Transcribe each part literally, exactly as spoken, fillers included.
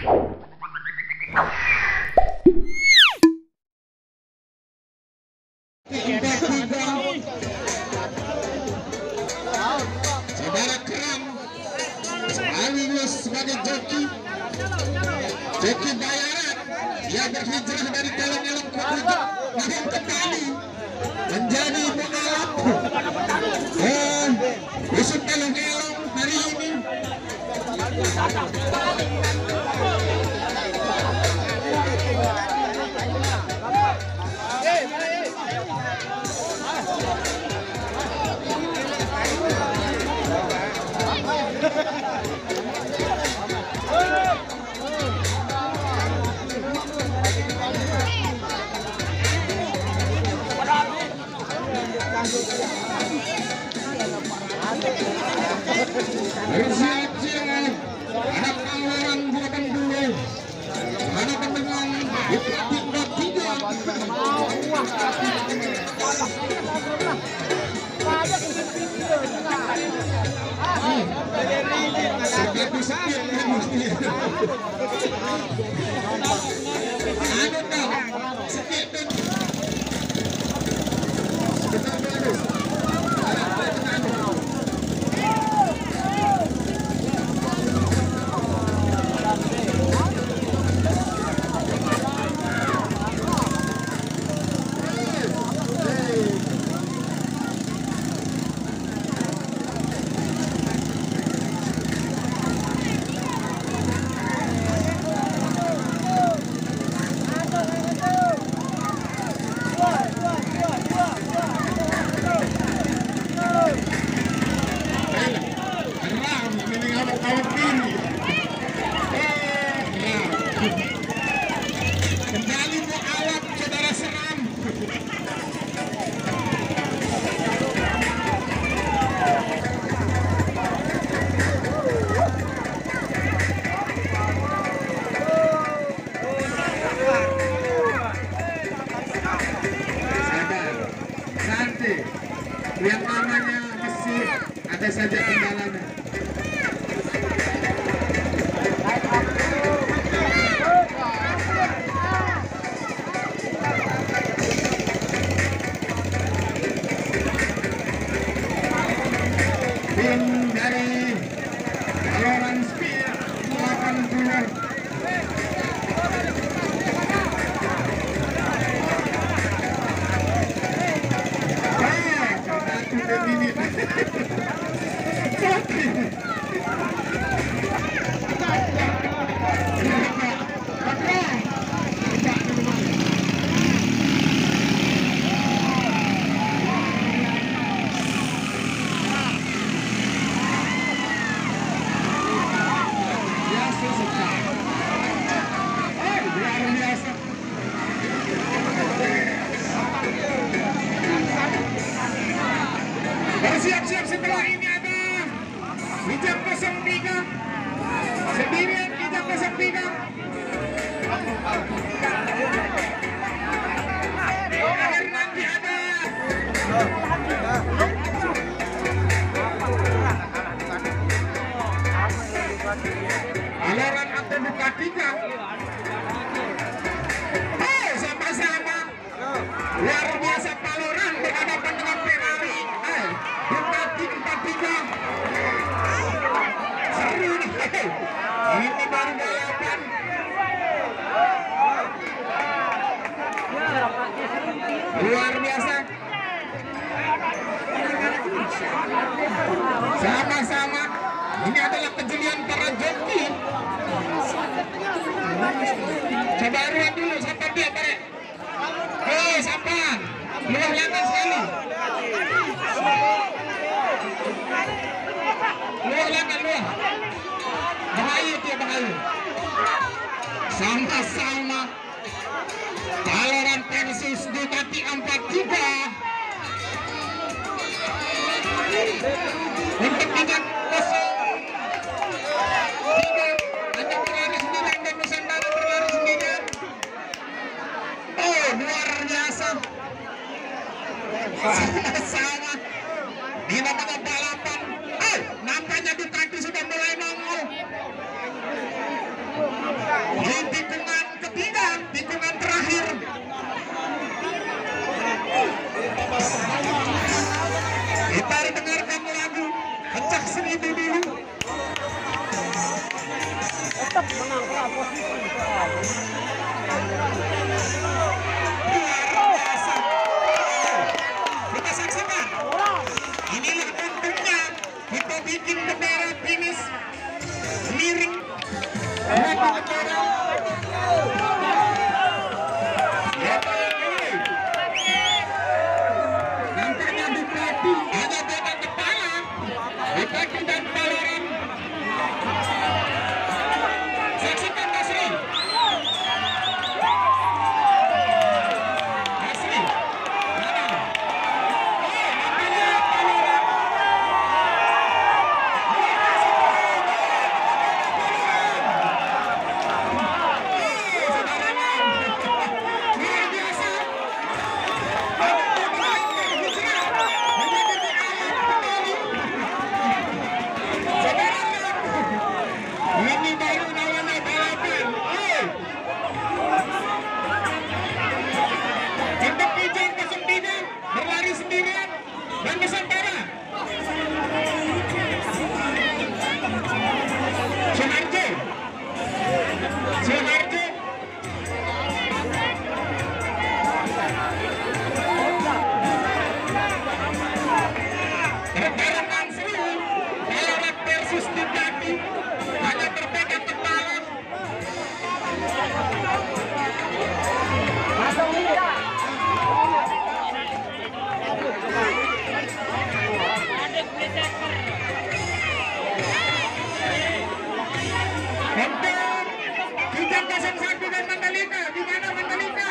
Saudara Kram sekaligus sebagai joki joki bayaran, dia berhijrah dari Teleng-Eleng ke Ujung namun kembali menjadi pembalap eh musuh Teleng-Eleng hari ini. Bersiap-siap ada kawalan delapan puluh, ada pendengar di tiga tiga. Sudah bisa ada tak sedikit sebentar dulu. Kembali ke alat saudara seram. Sabar, santai. Yang namanya mesin ada saja kendalanya. Tim dari Loran Spear delapan puluh. Bersiap-siap setelah ini ada hijab nol tiga sendirian hijab nol tiga. Akhir nanti ada Aloran atau buka tiga. Oh, sama-sama luar biasa Paloran berhadapan dengan Ferrari. Eh, Bugatti empat tiga. Seru nih. Ini baru balapan. Luar biasa. Sama-sama. Ini adalah kejelian para joki. Coba lihat dulu siapa dia, Pak. Hei, siapa? Luar langgan sekali. Luar langgan, luar. Bahaya dia, bahaya. Sama-sama. Paloran versus Bugatti empat tiga. Untuk tingkat kosong tiga hanya berlari sendirian dan Nusantara berlari sendirian. Oh, luar biasa. Sama di tengah balapan. Oh, nampaknya Ducati sudah mulai nongol. Di tikungan ketiga, tikungan terakhir. Kita dengarkan lagu Pencak Seribu dulu. Tetap menang kelas posisi. Luar biasa. Kita saksikan. Inilah untungnya kita bikin bendera finish miring. Bendera. Nampaknya Ducati hanya beda kepala. Ducati dan Paloran. Saksikan Nasri. Nasri. Mana? Oh, nampaknya Paloran. Luar biasa. Ini baru namanya balapan. Untuk Kijang nol tiga berlari sendirian dan Nusantara. Sunarjo. Sunarjo. Rebaran seru. Paloran versus Ducati. Hanya berbeda kepala. Masuk liga. Untuk Kijang nol satu dan Mandalika. Di mana Mandalika?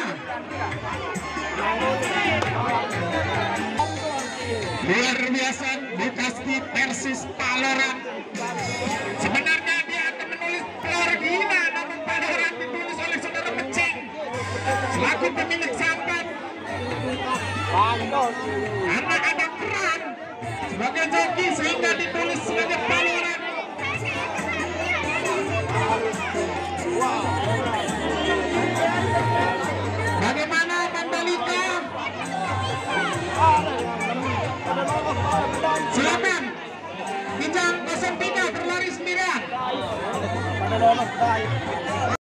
Luar biasa Ducati versus Paloran. Sebenarnya dia akan menulis Paloran hina, namun Paloran ditulis oleh saudara Pecing selaku pemilik sampan. Pandos. Karena ada peran sebagai joki sehingga ditulis sebagai Paloran. Bagaimana Mandalika? Silakan. Kijang nol tiga berlari sendirian. Pada lolos, baik.